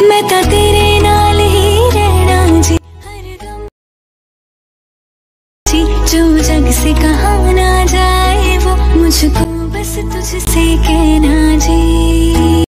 मैं तो तेरे नाल ही रहना जी हरदम जी, जो जग से कहा ना जाए।